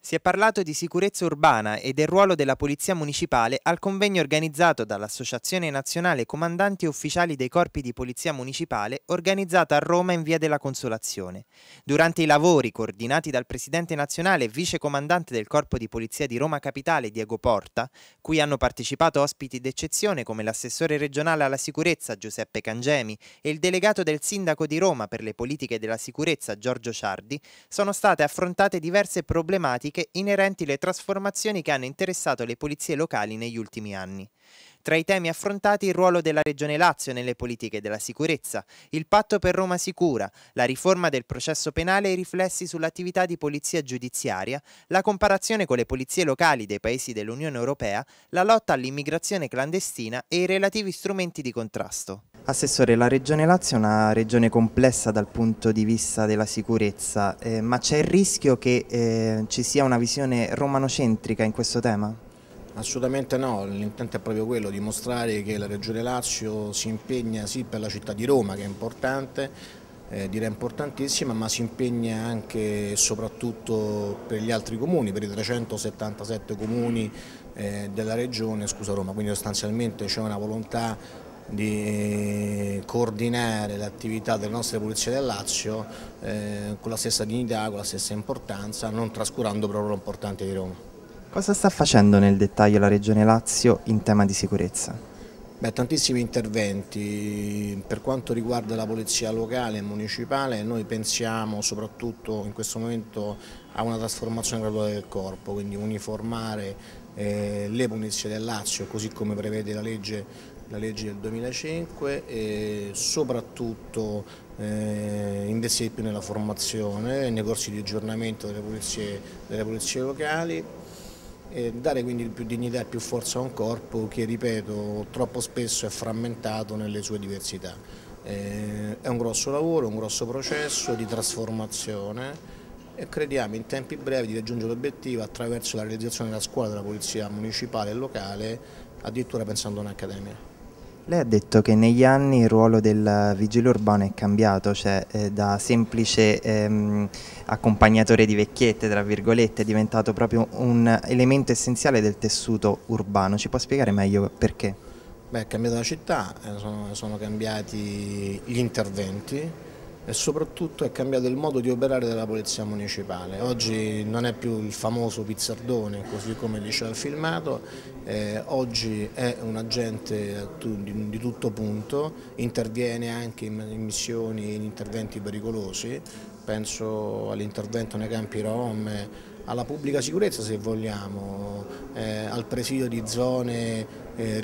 Si è parlato di sicurezza urbana e del ruolo della Polizia Municipale al convegno organizzato dall'Associazione Nazionale Comandanti e Ufficiali dei Corpi di Polizia Municipale, organizzato a Roma in Via della Consolazione. Durante i lavori, coordinati dal Presidente Nazionale e Vice Comandante del Corpo di Polizia di Roma Capitale Diego Porta, cui hanno partecipato ospiti d'eccezione come l'assessore regionale alla sicurezza Giuseppe Cangemi e il delegato del Sindaco di Roma per le politiche della sicurezza Giorgio Ciardi, sono state affrontate diverse problematiche inerenti alle trasformazioni che hanno interessato le polizie locali negli ultimi anni. Tra i temi affrontati il ruolo della Regione Lazio nelle politiche della sicurezza, il patto per Roma Sicura, la riforma del processo penale e i riflessi sull'attività di polizia giudiziaria, la comparazione con le polizie locali dei paesi dell'Unione Europea, la lotta all'immigrazione clandestina e i relativi strumenti di contrasto. Assessore, la Regione Lazio è una regione complessa dal punto di vista della sicurezza, ma c'è il rischio che ci sia una visione romanocentrica in questo tema? Assolutamente no, l'intento è proprio quello, dimostrare che la Regione Lazio si impegna sì per la città di Roma, che è importante, direi importantissima, ma si impegna anche e soprattutto per gli altri comuni, per i 377 comuni della Regione, scusa Roma, quindi sostanzialmente c'è una volontà di coordinare l'attività delle nostre polizie del Lazio con la stessa dignità, con la stessa importanza, non trascurando però l'importante di Roma. Cosa sta facendo nel dettaglio la Regione Lazio in tema di sicurezza? Tantissimi interventi. Per quanto riguarda la polizia locale e municipale, noi pensiamo soprattutto in questo momento a una trasformazione graduale del corpo, quindi uniformare le polizie del Lazio così come prevede la legge del 2005 e soprattutto investire più nella formazione, nei corsi di aggiornamento delle polizie locali e dare quindi più dignità e più forza a un corpo che, ripeto, troppo spesso è frammentato nelle sue diversità. È un grosso lavoro, un grosso processo di trasformazione e crediamo in tempi brevi di raggiungere l'obiettivo attraverso la realizzazione della scuola della polizia municipale e locale, addirittura pensando a un'accademia. Lei ha detto che negli anni il ruolo del vigile urbano è cambiato, cioè da semplice accompagnatore di vecchiette, tra virgolette, è diventato proprio un elemento essenziale del tessuto urbano. Ci può spiegare meglio perché? È cambiata la città, sono cambiati gli interventi e soprattutto è cambiato il modo di operare della polizia municipale. Oggi non è più il famoso pizzardone, così come diceva il filmato, oggi è un agente di tutto punto, interviene anche in missioni, in interventi pericolosi, penso all'intervento nei campi rom, alla pubblica sicurezza se vogliamo, al presidio di zone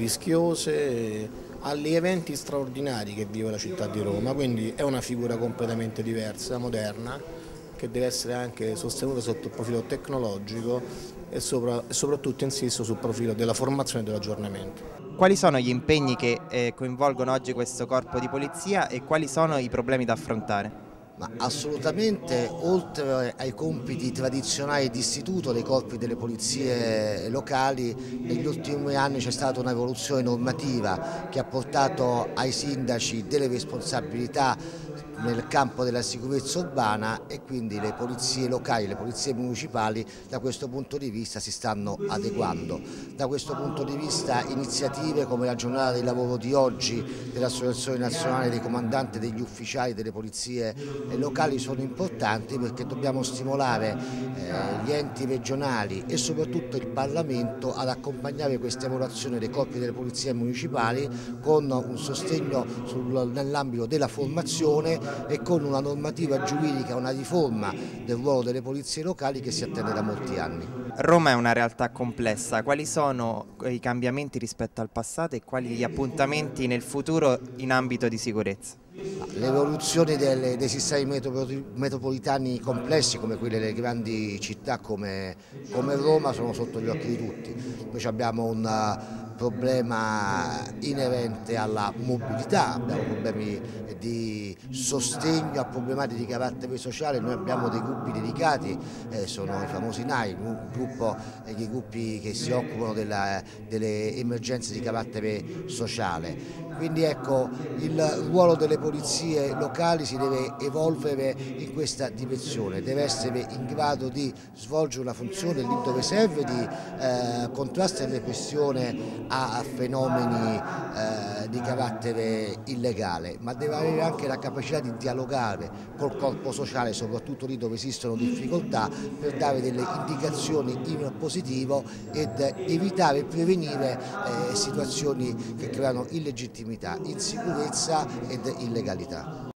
rischiose, agli eventi straordinari che vive la città di Roma, quindi è una figura completamente diversa, moderna, che deve essere anche sostenuta sotto il profilo tecnologico e soprattutto insisto sul profilo della formazione e dell'aggiornamento. Quali sono gli impegni che coinvolgono oggi questo corpo di polizia e quali sono i problemi da affrontare? Assolutamente, oltre ai compiti tradizionali di istituto dei corpi delle polizie locali, negli ultimi anni c'è stata un'evoluzione normativa che ha portato ai sindaci delle responsabilità nel campo della sicurezza urbana e quindi le polizie locali, le polizie municipali da questo punto di vista si stanno adeguando. Da questo punto di vista iniziative come la giornata di lavoro di oggi dell'Associazione Nazionale dei Comandanti e degli Ufficiali delle Polizie locali sono importanti perché dobbiamo stimolare gli enti regionali e soprattutto il Parlamento ad accompagnare questa evoluzione dei corpi delle polizie municipali con un sostegno nell'ambito della formazione e con una normativa giuridica, una riforma del ruolo delle polizie locali che si attende da molti anni. Roma è una realtà complessa, quali sono i cambiamenti rispetto al passato e quali gli appuntamenti nel futuro in ambito di sicurezza? L'evoluzione dei sistemi metropolitani complessi come quelli delle grandi città come Roma sono sotto gli occhi di tutti. Noi abbiamo un problema inerente alla mobilità, abbiamo problemi di sostegno a problematiche di carattere sociale, noi abbiamo dei gruppi dedicati, sono i famosi NAI, i gruppi che si occupano delle emergenze di carattere sociale. Quindi ecco, il ruolo delle polizie locali si deve evolvere in questa direzione, deve essere in grado di svolgere una funzione lì dove serve di contrasto e repressione a fenomeni di carattere illegale, ma deve avere anche la capacità di dialogare col corpo sociale, soprattutto lì dove esistono difficoltà, per dare delle indicazioni in positivo ed evitare e prevenire situazioni che creano illegittimità, insicurezza ed illegalità.